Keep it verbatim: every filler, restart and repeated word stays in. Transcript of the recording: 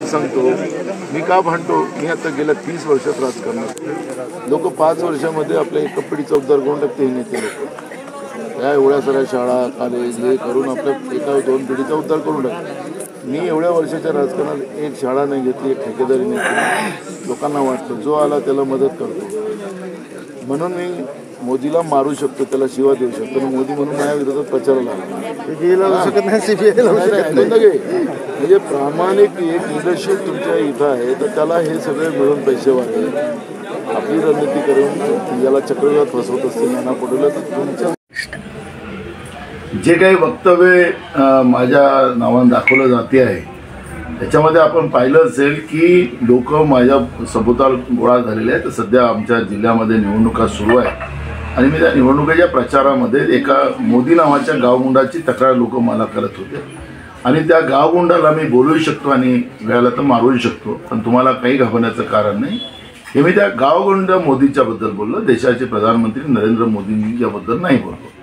सांगतो मी का भांडतो, मी आता गेल्या तीस वर्षात राजकारणात लोक पाच वर्षामध्ये आपल्या एका पिढीचा उद्धार करून टाकते. हे नेते लोक या एवढ्या साऱ्या शाळा कॉलेज हे करून आपल्या एका दोन पिढीचा उद्धार करून टाकते. मी एवढ्या वर्षाच्या राजकारणात एक शाळा नाही घेतली, एक ठेकेदारी नाही केली. लोकांना वाटतं जो आला त्याला मदत करतो म्हणून मी मोदीला मारू शकतो, त्याला शिवा देऊ शकतो. मोदी म्हणून माझ्या विरोधात प्रचाराला म्हणजे प्रामाणिक एक लिडरशिप तुमच्या इथं आहे तर त्याला हे सगळे मिळून पैसे वाढले आपली रणनीती करून याला चक्रव्यूहात फसवत असतील नाना पटोले. तर तुमच्या जे काही वक्तव्य माझ्या नावानं दाखवलं जाते आहे त्याच्यामध्ये आपण पाहिलं असेल की लोक माझ्या सभोवताल गोळा झालेले आहेत. सध्या आमच्या जिल्ह्यामध्ये निवडणुका सुरू आहे आणि मी त्या निवडणुकीच्या प्रचारामध्ये एका मोदी नावाच्या गावगुंडाची तक्रार लोक मला करत होते आणि त्या गावगुंडाला मी बोलवू शकतो आणि वेळेला तर मारूही शकतो, पण तुम्हाला काही घाबरण्याचं कारण नाही. हे मी त्या गावगुंड मोदीच्याबद्दल बोललो, देशाचे प्रधानमंत्री नरेंद्र मोदींच्याबद्दल नाही बोललो.